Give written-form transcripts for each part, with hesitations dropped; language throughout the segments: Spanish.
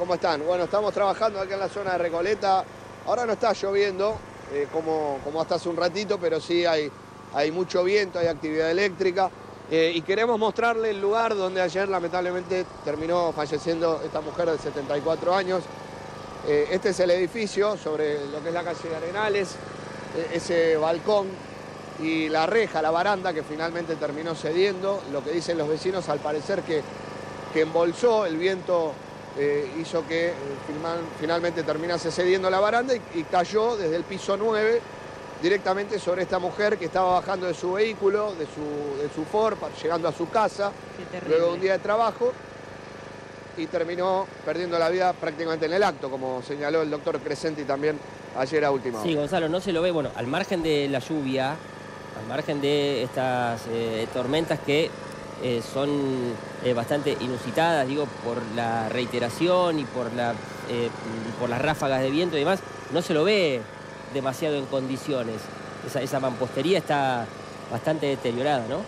¿Cómo están? Bueno, estamos trabajando acá en la zona de Recoleta. Ahora no está lloviendo, como hasta hace un ratito, pero sí hay mucho viento, hay actividad eléctrica. Y queremos mostrarle el lugar donde ayer lamentablemente terminó falleciendo esta mujer de 74 años. Este es el edificio sobre lo que es la calle de Arenales, ese balcón y la reja, la baranda que finalmente terminó cediendo. Lo que dicen los vecinos, al parecer que embolsó el viento, hizo que finalmente terminase cediendo la baranda y cayó desde el piso 9 directamente sobre esta mujer que estaba bajando de su vehículo, de su Ford, llegando a su casa, luego de un día de trabajo, y terminó perdiendo la vida prácticamente en el acto, como señaló el doctor Crescenti también ayer a última hora. Sí, Gonzalo, no se lo ve, bueno, al margen de la lluvia, al margen de estas tormentas que son bastante inusitadas, digo, por la reiteración y por las ráfagas de viento y demás, no se lo ve demasiado en condiciones. Esa mampostería está bastante deteriorada, ¿no?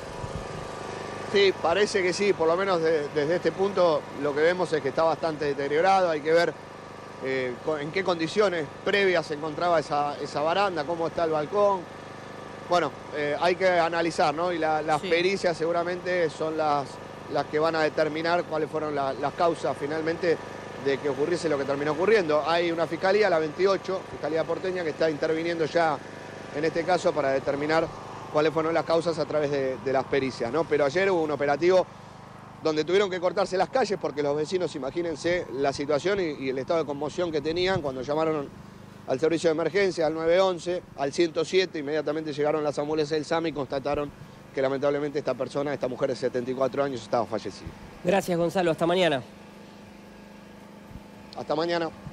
Sí, parece que sí, por lo menos desde este punto lo que vemos es que está bastante deteriorado. Hay que ver en qué condiciones previas se encontraba esa baranda, cómo está el balcón. Bueno, hay que analizar, ¿no? Y las pericias seguramente son las que van a determinar cuáles fueron las causas finalmente de que ocurriese lo que terminó ocurriendo. Hay una fiscalía, la 28, Fiscalía Porteña, que está interviniendo ya en este caso para determinar cuáles fueron las causas a través de las pericias, ¿no? Pero ayer hubo un operativo donde tuvieron que cortarse las calles porque los vecinos, imagínense la situación y el estado de conmoción que tenían cuando llamaron al servicio de emergencia, al 911, al 107, inmediatamente llegaron las ambulancias del SAMI y constataron que lamentablemente esta mujer de 74 años, estaba fallecida. Gracias, Gonzalo. Hasta mañana. Hasta mañana.